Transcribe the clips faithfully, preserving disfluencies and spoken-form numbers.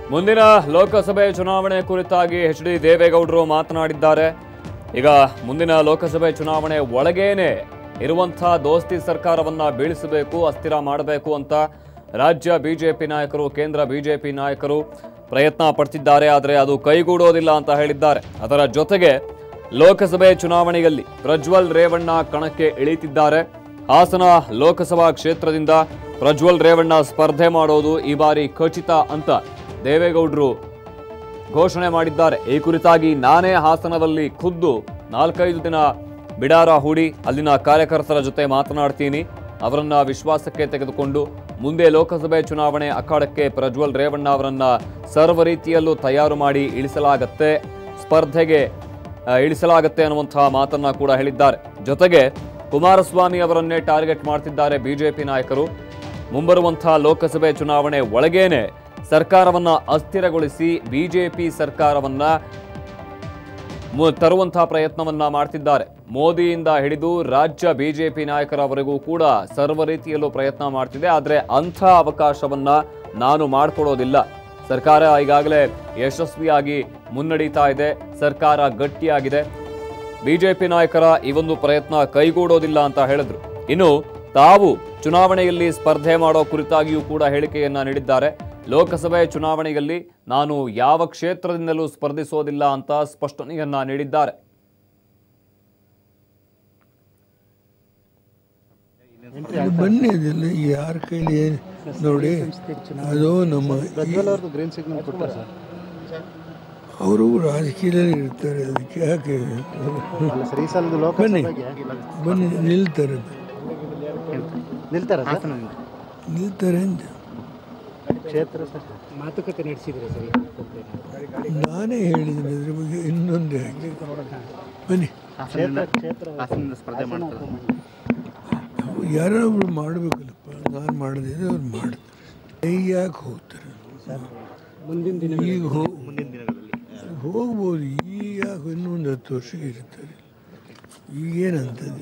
ಮುಂದಿನ ಲೋಕಸಭೆ ಚುನಾವಣೆ ಕುರಿತಾಗಿ ಎಚ್ ಡಿ ದೇವೇಗೌಡರು ಮಾತನಾಡಿದ್ದಾರೆ. ಈಗ ಮುಂದಿನ ಲೋಕಸಭೆ ಚುನಾವಣೆ ಒಳಗೇನೆ ಇರುವಂತಹ ದೋಸ್ತಿ ಸರ್ಕಾರವನ್ನ ಬೀಳಿಸಬೇಕು, ಅಸ್ಥಿರ ಮಾಡಬೇಕು ಅಂತ ರಾಜ್ಯ ಬಿಜೆಪಿ ನಾಯಕರು, ಕೇಂದ್ರ ಬಿಜೆಪಿ ನಾಯಕರು ಪ್ರಯತ್ನ ಪಡ್ತಿದ್ದಾರೆ. ಆದರೆ ಅದು ಕೈಗೂಡೋದಿಲ್ಲ ಅಂತ ಹೇಳಿದ್ದಾರೆ. ಅದರ ಜೊತೆಗೆ ಲೋಕಸಭೆ ಚುನಾವಣೆಯಲ್ಲಿ ಪ್ರಜ್ವಲ್ ರೇವಣ್ಣ ಕಣಕ್ಕೆ ಇಳಿತಿದ್ದಾರೆ. ಹಾಸನ ಲೋಕಸಭಾ ಕ್ಷೇತ್ರದಿಂದ ಪ್ರಜ್ವಲ್ ರೇವಣ್ಣ ಸ್ಪರ್ಧೆ ಮಾಡೋದು ಈ ಬಾರಿ ಖಚಿತ ಅಂತ ದೇವೇಗೌಡರು ಘೋಷಣೆ ಮಾಡಿದ್ದಾರೆ. ಈ ಕುರಿತಾಗಿ ನಾನೇ ಹಾಸನದಲ್ಲಿ ಖುದ್ದು ನಾಲ್ಕೈದು ದಿನ ಬಿಡಾರ ಹೂಡಿ ಅಲ್ಲಿನ ಕಾರ್ಯಕರ್ತರ ಜೊತೆ ಮಾತನಾಡ್ತೀನಿ. ಅವರನ್ನ ವಿಶ್ವಾಸಕ್ಕೆ ತೆಗೆದುಕೊಂಡು ಮುಂದೆ ಲೋಕಸಭೆ ಚುನಾವಣೆ ಅಖಾಡಕ್ಕೆ ಪ್ರಜ್ವಲ್ ರೇವಣ್ಣ ಅವರನ್ನ ಸರ್ವ ರೀತಿಯಲ್ಲೂ ತಯಾರು ಮಾಡಿ ಇಳಿಸಲಾಗತ್ತೆ, ಸ್ಪರ್ಧೆಗೆ ಇಳಿಸಲಾಗತ್ತೆ ಅನ್ನುವಂತಹ ಮಾತನ್ನ ಕೂಡ ಹೇಳಿದ್ದಾರೆ. ಜೊತೆಗೆ ಕುಮಾರಸ್ವಾಮಿ ಅವರನ್ನೇ ಟಾರ್ಗೆಟ್ ಮಾಡ್ತಿದ್ದಾರೆ ಬಿಜೆಪಿ ನಾಯಕರು. ಮುಂಬರುವಂತಹ ಲೋಕಸಭೆ ಚುನಾವಣೆ ಒಳಗೇನೆ ಸರ್ಕಾರವನ್ನ ಅಸ್ಥಿರಗೊಳಿಸಿ ಬಿಜೆಪಿ ಸರ್ಕಾರವನ್ನ ತರುವಂತಹ ಪ್ರಯತ್ನವನ್ನ ಮಾಡ್ತಿದ್ದಾರೆ. ಮೋದಿಯಿಂದ ಹಿಡಿದು ರಾಜ್ಯ ಬಿಜೆಪಿ ನಾಯಕರವರೆಗೂ ಕೂಡ ಸರ್ವ ರೀತಿಯಲ್ಲೂ ಪ್ರಯತ್ನ ಮಾಡ್ತಿದೆ. ಆದರೆ ಅಂಥ ಅವಕಾಶವನ್ನ ನಾನು ಮಾಡಿಕೊಡೋದಿಲ್ಲ. ಸರ್ಕಾರ ಈಗಾಗಲೇ ಯಶಸ್ವಿಯಾಗಿ ಮುನ್ನಡೀತಾ ಇದೆ, ಸರ್ಕಾರ ಗಟ್ಟಿಯಾಗಿದೆ. ಬಿಜೆಪಿ ನಾಯಕರ ಈ ಒಂದು ಪ್ರಯತ್ನ ಕೈಗೂಡೋದಿಲ್ಲ ಅಂತ ಹೇಳಿದ್ರು. ಇನ್ನು ತಾವು ಚುನಾವಣೆಯಲ್ಲಿ ಸ್ಪರ್ಧೆ ಮಾಡೋ ಕುರಿತಾಗಿಯೂ ಕೂಡ ಹೇಳಿಕೆಯನ್ನ ನೀಡಿದ್ದಾರೆ. ಲೋಕಸಭೆ ಚುನಾವಣೆಯಲ್ಲಿ ನಾನು ಯಾವ ಕ್ಷೇತ್ರದಿಂದಲೂ ಸ್ಪರ್ಧಿಸೋದಿಲ್ಲ ಅಂತ ಸ್ಪಷ್ಟನೆಯನ್ನ ನೀಡಿದ್ದಾರೆ. ಬನ್ನಿ, ಅದೆಲ್ಲ ಯಾರ ಕೈಲಿ ನೋಡಿ, ಅದು ನಮ್ಮ ಅವರು ರಾಜಕೀಯದಲ್ಲಿ ಇರ್ತಾರೆ. ಅದಕ್ಕೆ ಯಾಕೆ ಬನ್ನಿ ಬನ್ನಿ ನಿಲ್ತಾರೆ ನಿಲ್ತಾರೆ ನಿಲ್ತಾರೆ ಅಂತ ಕ್ಷೇತ್ರ ಮಾತುಕತೆ ನಡೆಸಿದ್ರೆ ಸರಿ. ನಾನೇ ಹೇಳಿದ್ದೀನಿ ಅದ್ರ ಬಗ್ಗೆ. ಇನ್ನೊಂದು ಯಾಕೆ ಬನ್ನಿ, ಸ್ಪರ್ಧೆ ಮಾಡ್ತಾರೆ, ಯಾರೊಬ್ರು ಮಾಡಬೇಕಲ್ಲಪ್ಪ. ನಾನು ಮಾಡಿದ್ರೆ ಅವ್ರು ಮಾಡ್ತಾರೆ. ಯಾಕೆ ಹೋಗ್ತಾರೆ? ಮುಂದಿನ ದಿನ ಈಗ ಹೋಗಿ ಮುಂದಿನ ದಿನಗಳಲ್ಲಿ ಹೋಗ್ಬೋದು. ಈಗ ಯಾಕೆ ಇನ್ನೊಂದು ಹತ್ತು ವರ್ಷ ಇರ್ತಾರೆ. ಈಗೇನಂತದೆ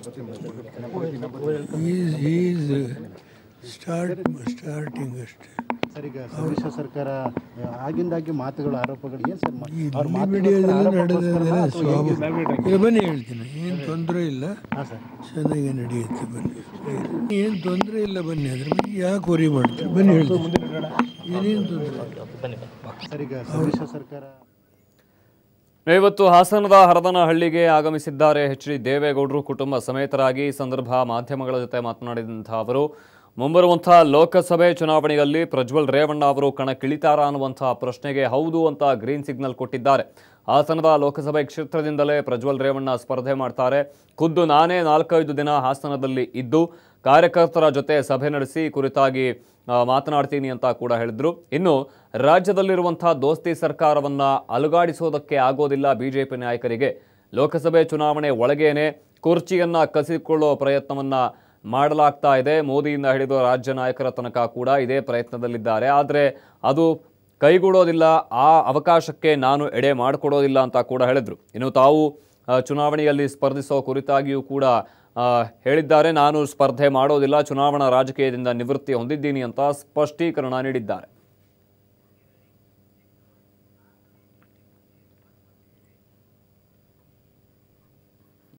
ಈಸ್ ಈಸ್ ಸ್ಟಾರ್ಟ್ ಸ್ಟಾರ್ಟಿಂಗ್ ಅಷ್ಟೇ. ಸರ್, ಈಗ ಸಮ್ಮಿಶ್ರ ಸರ್ಕಾರ ಆಗಿಂದಾಗಿ ಮಾತುಗಳು, ಆರೋಪಗಳು ಏನು ಸರ್? ಮೀಡಿಯಾದೆಲ್ಲ ನಡೆದದೆಲ್ಲ ಸ್ವಾಭಾವಿಕ. ಬನ್ನಿ ಹೇಳ್ತೀನಿ, ಏನು ತೊಂದರೆ ಇಲ್ಲ, ಚೆನ್ನಾಗಿ ನಡೆಯುತ್ತೆ. ಬನ್ನಿ, ಏನು ತೊಂದರೆ ಇಲ್ಲ, ಬನ್ನಿ. ಅದ್ರ ಬಗ್ಗೆ ಯಾಕೆ ವರಿ ಮಾಡ್ತಾರೆ? ಬನ್ನಿ ಹೇಳ್ತೀನಿ, ಏನೇನು ತೊಂದರೆ. ಸರ್, ಈಗ ಸಮ್ಮಿಶ್ರ ಸರ್ಕಾರ ಇವತ್ತು ಹಾಸನದ ಹರದನಹಳ್ಳಿಗೆ ಆಗಮಿಸಿದ್ದಾರೆ ಎಚ್ ಡಿ ದೇವೇಗೌಡರು ಕುಟುಂಬ ಸಮೇತರಾಗಿ. ಈ ಸಂದರ್ಭ ಮಾಧ್ಯಮಗಳ ಜೊತೆ ಮಾತನಾಡಿದಂತಹ ಅವರು ಮುಂಬರುವಂತಹ ಲೋಕಸಭೆ ಚುನಾವಣೆಯಲ್ಲಿ ಪ್ರಜ್ವಲ್ ರೇವಣ್ಣ ಅವರು ಕಣಕ್ಕಿಳಿತಾರಾ ಅನ್ನುವಂತಹ ಪ್ರಶ್ನೆಗೆ ಹೌದು ಅಂತ ಗ್ರೀನ್ ಸಿಗ್ನಲ್ ಕೊಟ್ಟಿದ್ದಾರೆ. ಹಾಸನದ ಲೋಕಸಭೆ ಕ್ಷೇತ್ರದಿಂದಲೇ ಪ್ರಜ್ವಲ್ ರೇವಣ್ಣ ಸ್ಪರ್ಧೆ ಮಾಡ್ತಾರೆ. ಖುದ್ದು ನಾನೇ ನಾಲ್ಕೈದು ದಿನ ಹಾಸನದಲ್ಲಿ ಇದ್ದು ಕಾರ್ಯಕರ್ತರ ಜೊತೆ ಸಭೆ ನಡೆಸಿ ಕುರಿತಾಗಿ ಮಾತನಾಡ್ತೀನಿ ಅಂತ ಕೂಡ ಹೇಳಿದ್ರು. ಇನ್ನು ರಾಜ್ಯದಲ್ಲಿರುವಂತಹ ದೋಸ್ತಿ ಸರ್ಕಾರವನ್ನ ಅಲುಗಾಡಿಸೋದಕ್ಕೆ ಆಗೋದಿಲ್ಲ ಬಿಜೆಪಿ ನಾಯಕರಿಗೆ. ಲೋಕಸಭೆ ಚುನಾವಣೆ ಒಳಗೇನೆ ಕುರ್ಚಿಯನ್ನ ಕಸಿದುಕೊಳ್ಳೋ ಪ್ರಯತ್ನವನ್ನ ಮಾಡಲಾಗ್ತಾ ಇದೆ. ಮೋದಿಯಿಂದ ಹಿಡಿದು ರಾಜ್ಯ ನಾಯಕರ ತನಕ ಕೂಡ ಇದೇ ಪ್ರಯತ್ನದಲ್ಲಿದ್ದಾರೆ. ಆದರೆ ಅದು ಕೈಗೂಡೋದಿಲ್ಲ. ಆ ಅವಕಾಶಕ್ಕೆ ನಾನು ಎಡೆ ಮಾಡಿಕೊಡೋದಿಲ್ಲ ಅಂತ ಕೂಡ ಹೇಳಿದ್ರು. ಇನ್ನು ತಾವು ಚುನಾವಣೆಯಲ್ಲಿ ಸ್ಪರ್ಧಿಸೋ ಕುರಿತಾಗಿಯೂ ಕೂಡ ಹೇಳಿದ್ದಾರೆ. ನಾನು ಸ್ಪರ್ಧೆ ಮಾಡೋದಿಲ್ಲ, ಚುನಾವಣಾ ರಾಜಕೀಯದಿಂದ ನಿವೃತ್ತಿ ಹೊಂದಿದ್ದೀನಿ ಅಂತ ಸ್ಪಷ್ಟೀಕರಣ ನೀಡಿದ್ದಾರೆ.